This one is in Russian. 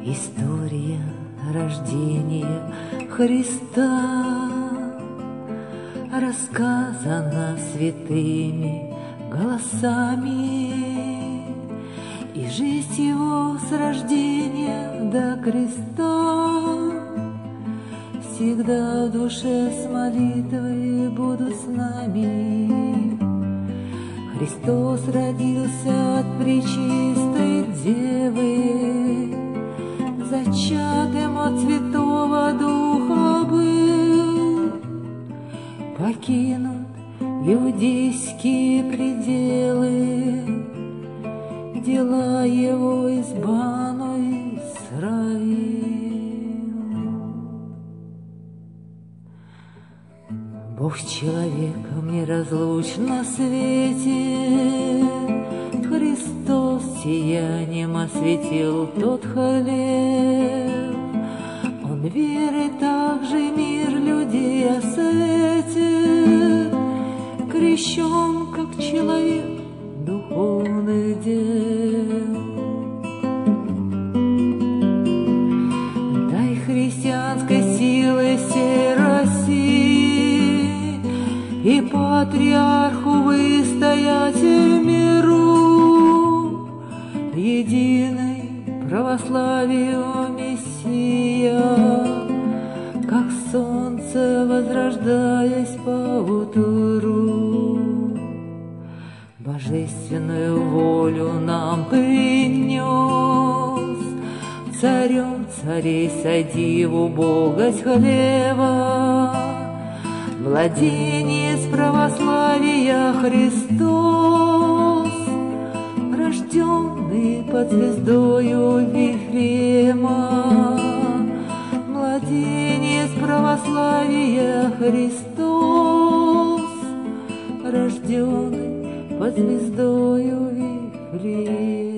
История рождения Христа рассказана святыми голосами, и жизнь его с рождения до креста всегда в душе с молитвой буду с нами. Христос родился от пречистой девы, зачатым от Святого Духа был, покинут иудейские пределы, дела его избану Израиль. Бог с человеком неразлучно светит, Христос сиянием осветил тот хлеб. Он верой также мир людей осветит, крещен, как человек духовных дел. Дай христианской силы всей России и патриарху выстоять в миру, единый православию Мессия, как солнце возрождаясь поутру. Божественную волю нам принес, царем царей садиву Бога с хлеба, младенец православия Христос, рожденный под звездою Вифлеема, младенец православия Христос, рожденный под звездою Вифлеема.